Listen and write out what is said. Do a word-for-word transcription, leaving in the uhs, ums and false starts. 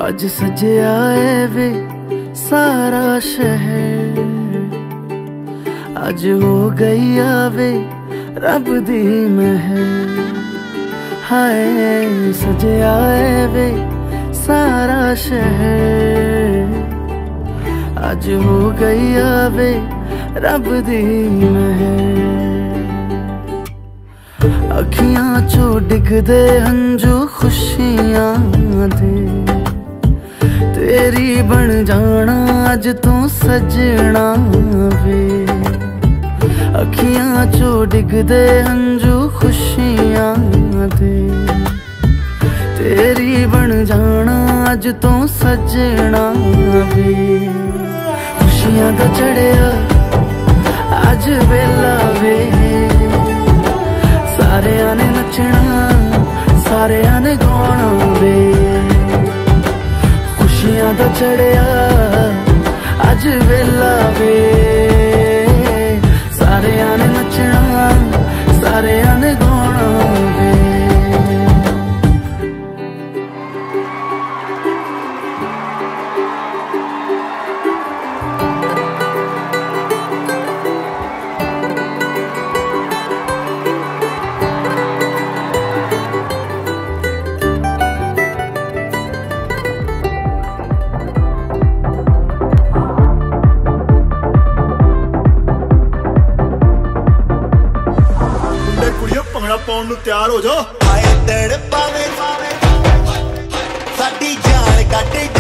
अज सजया है वे सारा शहर, अज हो गई आवे रब दी महर। हाय सजया है वे सारा शहर, अज हो गई आवे रब दी महर। अखियां चो डिगदे हंजू खुशियां दे, तेरी बन जाना अज तू सजना वे। अखियां चो डिगदे हंजू खुशियां दे, तेरी बन जाना अज तू सजना वे। खुशियां दा चढ़िया अज वेला वे, सारेयां ने नचना सारेयां ने गाना वे। खुशियां दा चढ़िया अज वेला वे, सारेयां ने नचना सारेयां ने गाना वे। पाउन नूं तैयार हो जाओ। आए तड़ पावे साडी जान कट